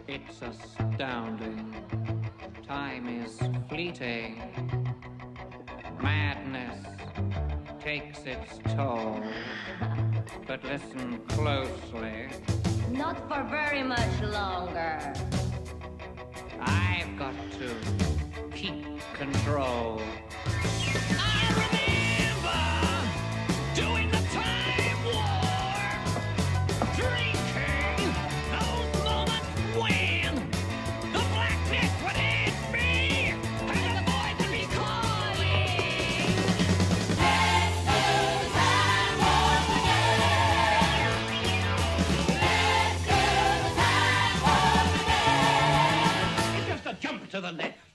It's astounding. Time is fleeting. Madness takes its toll. But listen closely. Not for very much longer. I've got to keep control. I remember doing the time warp, drinking those moments when the blackness would hit me and the voice would be calling. Let's do the time warp again. Let's do the time warp again. It's just a jump to the left.